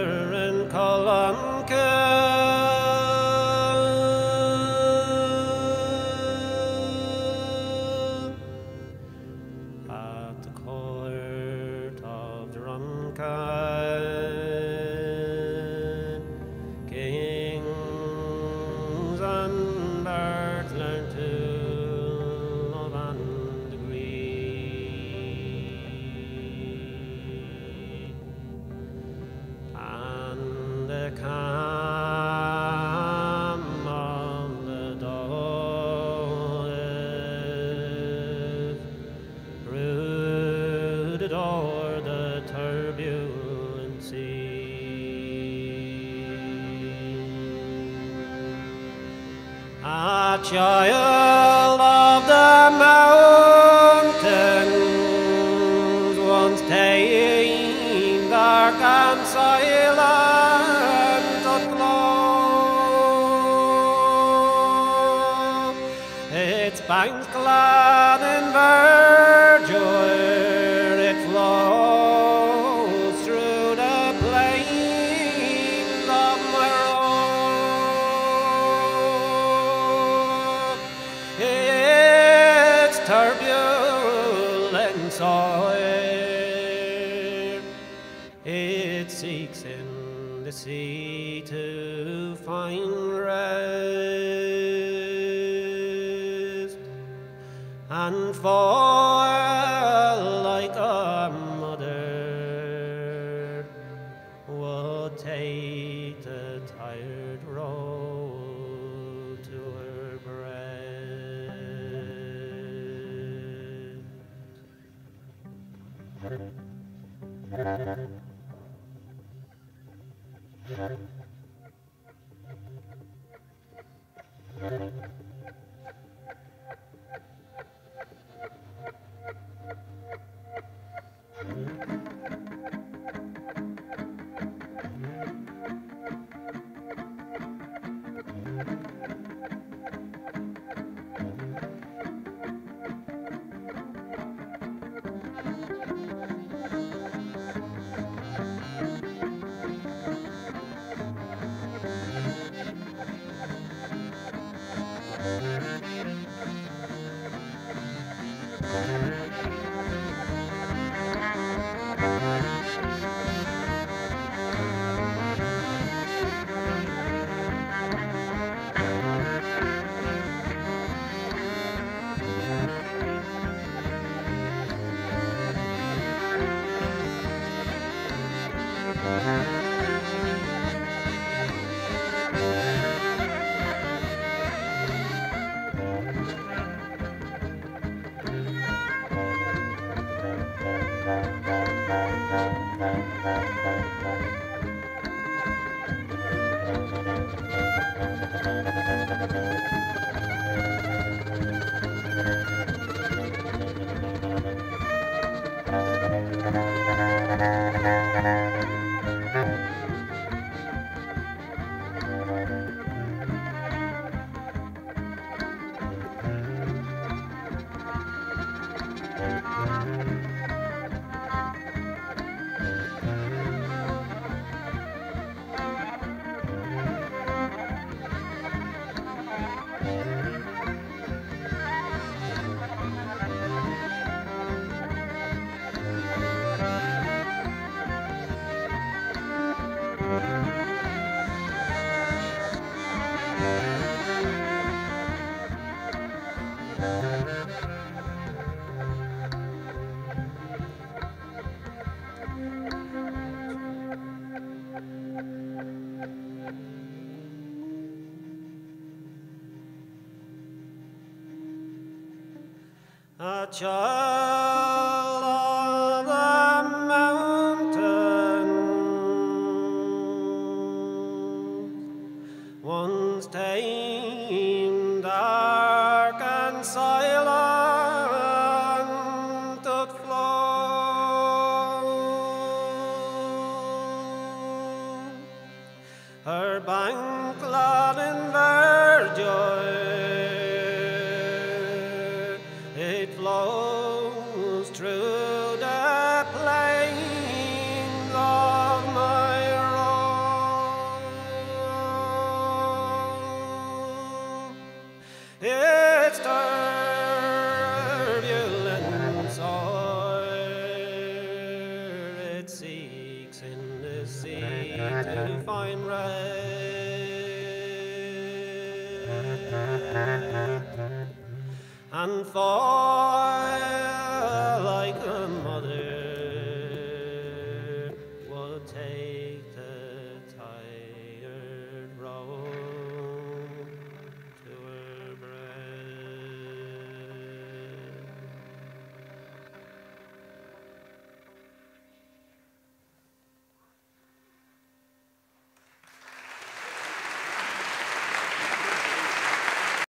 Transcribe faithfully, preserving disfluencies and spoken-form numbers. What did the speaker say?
in Columcille. At the court of Drumcane, kings and earth learn to love and agree, and the calm of the Dove brooded o'er the turbulent sea. A child of the mountains, once ta'en dark and silent doth flow, its banks clad in verdure, it flows through the plains of Meroe. Its turbulent soil, it seeks in the sea to find rest, and fall like a mother would take the tired roe to her breast. A child of the mountains, once ta'en dark and silent doth flow, her bank clad in verdure, it flows through the plains of Meroe. fine rain, and for